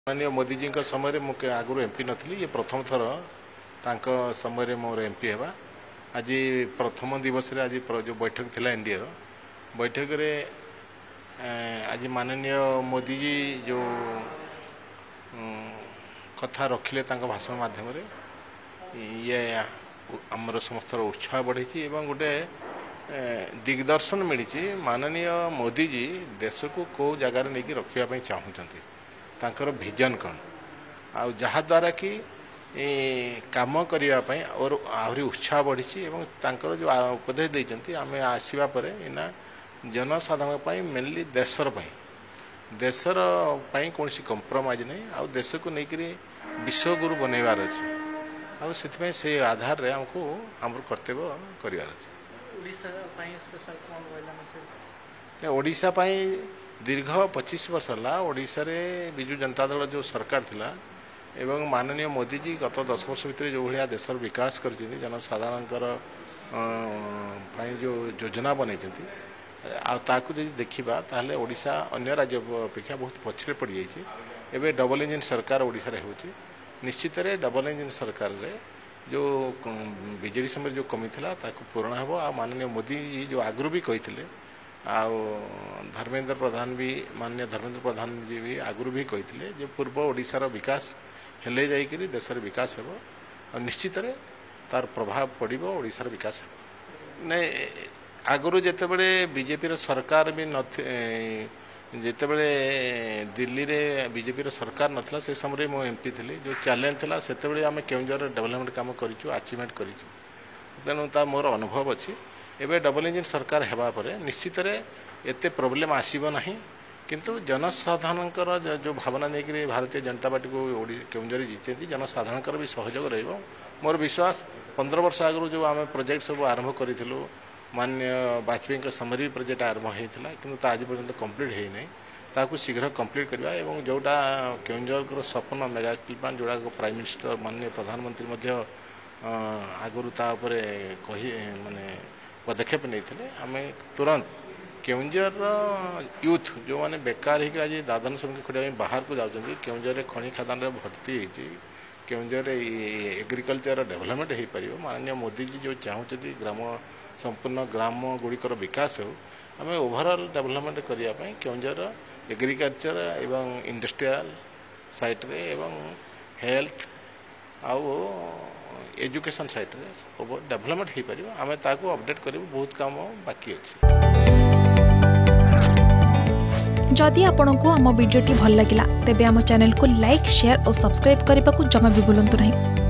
माननीय मोदी जी समय मुझे आगु एमपी नी ये प्रथम थर समय मोर एमपी है। आज प्रथम दिवस आज जो बैठक थी एनडीए बैठक रे आज माननीय मोदी जी जो कथा रखिले भाषण माध्यम ये आमर समस्त उत्साह बढ़ी गोटे दिग्दर्शन मिली माननीय मोदी जी देश को कौ जगार नहीं रखापी चाहूँगी तांकर विजन कौन आ जहा द्वारा कि काम करने और आहरी उत्साह बढ़ी तांकर जो उपदेश देते आम आसवा पर इना जनसाधारण मेनली देशर कौन कंप्रोमाइज नहीं आ देश को लेकर विश्वगुरु बनइबार अच्छे से आधार रे हमको आम कर्तव्य करार ओडिशा दीर्घ 25 वर्ष है ओडिशा रे बिजु जनता दल जो सरकार थिला एवं माननीय मोदी जी गत 10 वर्ष भितर जो भाया देशर विकास कर जनसाधारण जो योजना बन देखा ताहले ओडिशा अन्य राज्य अपेक्षा बहुत पछरे पड़ जाइए। एवं डबल इंजिन सरकार ओडिशा रे होची निश्चित रे डबल इंजिन सरकार रे जो बिजेडी समय जो कमी था ताकू पूरण हे आ माननीय मोदी जी जो आगु भी कही धर्मेंद्र प्रधान भी माननीय धर्मेंद्र प्रधान जी भी आगु भी कही पूर्व ओडिशार विकास हेले जाइकरी देशर विकास हो और निश्चित रे तार प्रभाव पड़ो ओडिशार विकास हो नहीं आगु जितेबले बीजेपी सरकार भी जितेबले दिल्ली रे बीजेपी सरकार नथिला से समय मो एमपी थी जो चैलेंज था से आम केउंझर डेवलपमेंट काम करूँ अचीवमेंट करूँ तेणु ता मोर अनुभव अच्छी एवं डबल इंजिन सरकार हेबा परे निश्चित एते प्रॉब्लम आसीबो नहीं किंतु जनसाधारण जो भावना नहीं भारतीय जनता पार्टी को केउंझर जीते जनसाधारण भी सहयोग रहिबो मोर विश्वास 15 वर्ष आगु जो आम प्रोजेक्ट सब आरंभ करूँ माननीय वाजपेयी समय भी प्रोजेक्ट आरंभ होता कि आज पर्यंत कंप्लीट है नहीं ताकू शीघ्र कंप्लीट करवा एवं जोटा केउंझर सपन मेगा स्टील प्लांट जोड़ा प्राइम मिनिस्टर माननीय प्रधानमंत्री आगु कही माने पदक्षेप नहीं आम तुरंत केउंझर यूथ जो माने बेकार होकर आज दादन श्रमिक खड़ा बाहर को जाऊँगी केउंझर खनि खादान भर्ती होती केउंझर एग्रिकल्चर डेवलपमेंट हो पार माननीय मोदी जी जो चाहते ग्राम संपूर्ण ग्राम गुड़िकर विकास हो आम ओवरऑल डेवलपमेंट करने केउंझर एग्रिकल्चर एवं इंडस्ट्रियल साइट रे एवं हेल्थ आउ एजुकेशन साइट रे डेवलपमेंट हो पार आम ताकू अपडेट करूँ बहुत काम बाकी अच्छे। जदि आपंक आम भिडी भल लगा तेब आम चैनल को लाइक शेयर और सब्सक्राइब करने को जमा भी भूलु नहीं।